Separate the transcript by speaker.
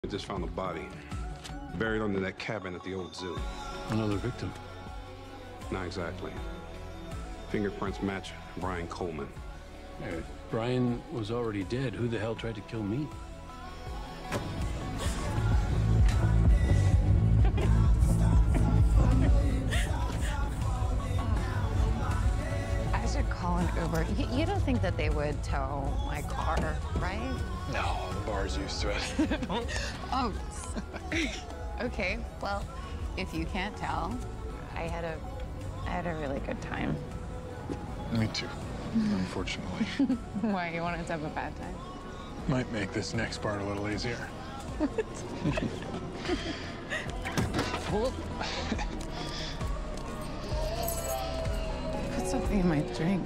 Speaker 1: I just found a body buried under that cabin at the old zoo.
Speaker 2: Another victim.
Speaker 1: Not exactly. Fingerprints match Brian Coleman.
Speaker 2: Hey, Brian was already dead. Who the hell tried to kill me?
Speaker 3: I should call an Uber. You don't think that they would tow my car, right?
Speaker 4: No, the bar's used to it.
Speaker 3: Oh, okay. Well, if you can't tell, I had a really good time.
Speaker 4: Me too, unfortunately.
Speaker 3: Why, you wanted to have a bad time?
Speaker 4: Might make this next part a little easier.
Speaker 3: Put something in my drink.